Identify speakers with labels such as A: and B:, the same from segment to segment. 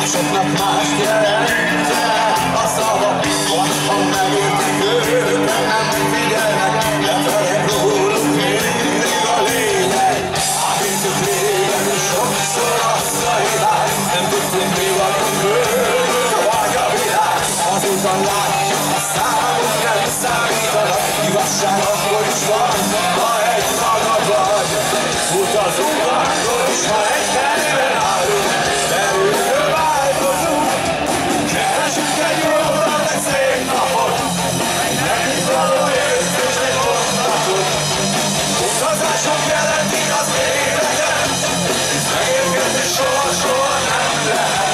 A: másoknak mást jelent a szava, ha megértik őket, nem figyelnek, lefelek róluk mindig a lényeg. Átértük régen, és sokszor azt a hibát, nem tudtunk mi vagyunk bőrök, vagy a világ. Azután látjuk, a számok nem számítanak, igazság akkor is van, ha egy magad vagy. Utazunk akkor is, ha egy helyben állunk, belülről változunk. Keresünk egy jó utat, egy szép napot, egy nekünk való érzést, egy mondatot. Utazásunk jelenti az életet, hisz megérkezni soha nem lehet.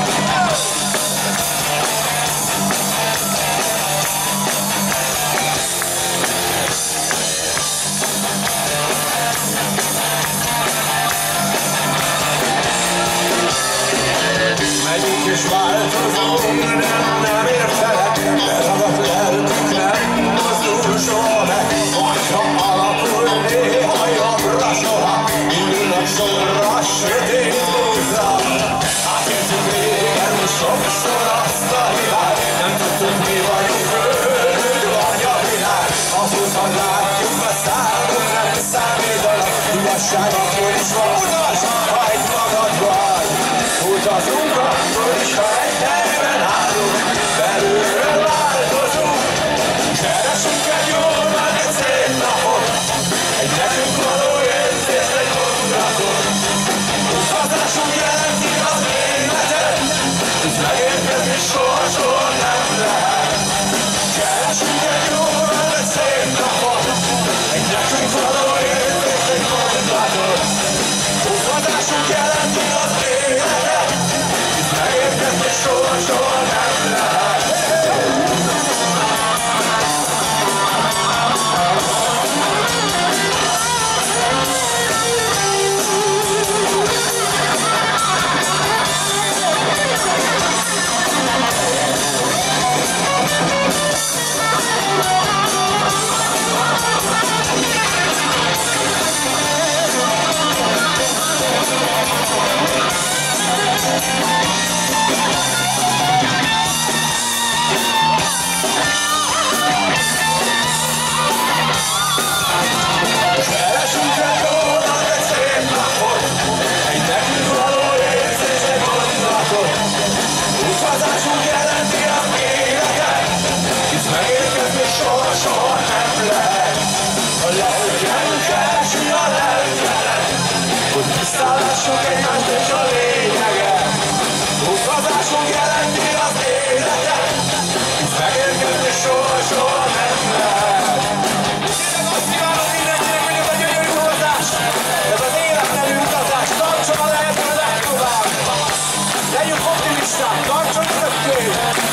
A: Megyünk és változunk, nem értelek, leragadt lelkünk nem mozdul soha meg. Hogyha alakul néha jobbra soha, indulnak sorra a sötét búza. Átértük régen, sokszor azt a hibát, nem tudtuk mi vagyunk bőrök, vagy a világ. Azután látjuk, a számok nem számítanak, igazság akkor is van, utas, ha egy magad vagy. Utazunk akkor is, ha egy helyben állunk, belülről változunk. Keresünk egy jó utat, egy szép napot, egy nekünk való érzést, egy mondatot. Utazásunk jelenti az életet, hisz megérkezni soha nem lehet. Keresünk egy jó utat, egy szép napot, egy nekünk való érzést, egy mondatot. Utazásunk jelenti az életet, hisz megérkezni soha nem lehet. Keresünk egy jó utat, egy szép napot, egy nekünk való érzést, egy mondatot. Utazásunk jelenti az életet, hisz megérkezni soha nem lehet. A lelkem keresi a lelkemet, hogy tisztállásunk egymást és a lényeget. Utazásunk jelenti az életet, hisz megérkezni soha nem lehet. Azt kívánom mindenkinek, hogy ez a gyönyörű utazás, ez az életnerű utazás, tartson a lehető legtovább. Legyünk optimisták, tartson örökké!